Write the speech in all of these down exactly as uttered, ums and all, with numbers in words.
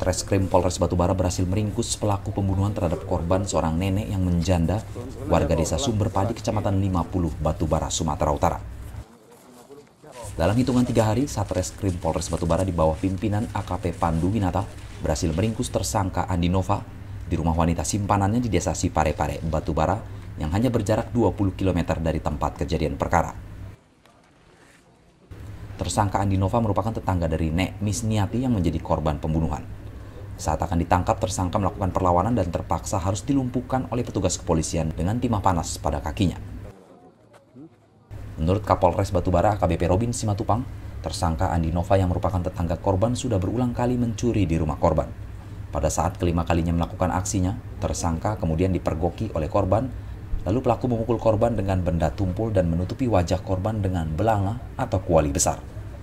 Satreskrim Polres Batubara berhasil meringkus pelaku pembunuhan terhadap korban seorang nenek yang menjanda warga desa Sumberpadi, Kecamatan lima puluh, Batubara, Sumatera Utara. Dalam hitungan tiga hari, Satreskrim Polres Batubara di bawah pimpinan A K P Pandu Winata berhasil meringkus tersangka Andi Nova di rumah wanita simpanannya di desa Siparepare, Batubara, yang hanya berjarak dua puluh kilometer dari tempat kejadian perkara. Tersangka Andi Nova merupakan tetangga dari Nek Misniati yang menjadi korban pembunuhan. Saat akan ditangkap, tersangka melakukan perlawanan dan terpaksa harus dilumpuhkan oleh petugas kepolisian dengan timah panas pada kakinya. Menurut Kapolres Batubara A K B P Robin Simatupang, tersangka Andi Nova yang merupakan tetangga korban sudah berulang kali mencuri di rumah korban. Pada saat kelima kalinya melakukan aksinya, tersangka kemudian dipergoki oleh korban, lalu pelaku memukul korban dengan benda tumpul dan menutupi wajah korban dengan belanga atau kuali besar.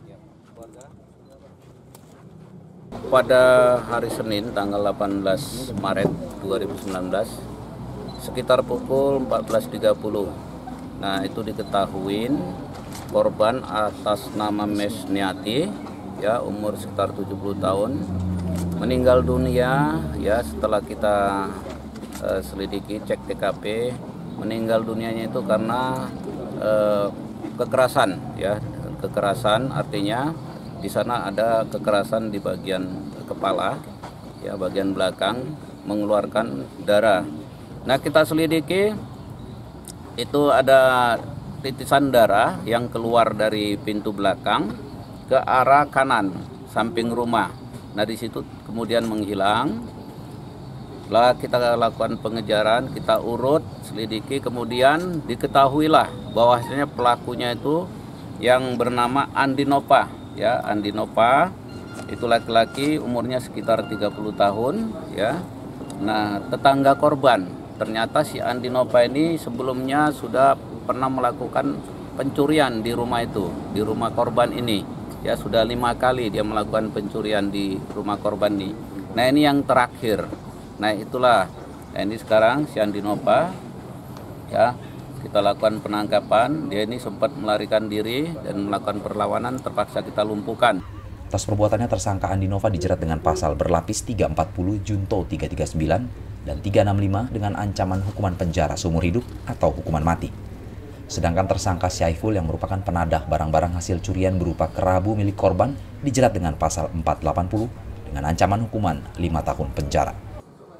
Pada hari Senin tanggal delapan belas Maret dua ribu sembilan belas sekitar pukul empat belas tiga puluh, nah itu diketahui korban atas nama Mesniati, ya, umur sekitar tujuh puluh tahun, meninggal dunia, ya, setelah kita uh, selidiki cek T K P. Meninggal dunianya itu karena uh, kekerasan, ya, kekerasan artinya di sana ada kekerasan di bagian kepala, ya, bagian belakang, mengeluarkan darah. Nah, kita selidiki itu ada titisan darah yang keluar dari pintu belakang ke arah kanan samping rumah. Nah, di situ kemudian menghilang. Lah kita lakukan pengejaran, kita urut, selidiki, kemudian diketahuilah bahwasanya pelakunya itu yang bernama Andi Nova, ya, Andi Nova itu laki-laki, umurnya sekitar tiga puluh tahun, ya. Nah, tetangga korban, ternyata si Andi Nova ini sebelumnya sudah pernah melakukan pencurian di rumah itu, di rumah korban ini, ya, sudah lima kali dia melakukan pencurian di rumah korban ini. Nah, ini yang terakhir. Nah, itulah, nah, ini sekarang si Andi Nova, ya, kita lakukan penangkapan. Dia ini sempat melarikan diri dan melakukan perlawanan, terpaksa kita lumpuhkan. Atas perbuatannya, tersangka Andi Nova dijerat dengan pasal berlapis tiga empat nol Junto tiga tiga sembilan dan tiga enam lima dengan ancaman hukuman penjara seumur hidup atau hukuman mati. Sedangkan tersangka Syaiful yang merupakan penadah barang-barang hasil curian berupa kerabu milik korban dijerat dengan pasal empat delapan nol dengan ancaman hukuman lima tahun penjara.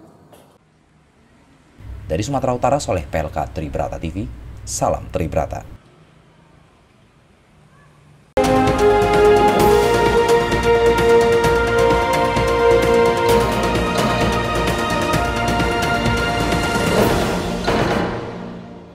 Dari Sumatera Utara, Soleh P L K Tribrata T V, salam Tribrata.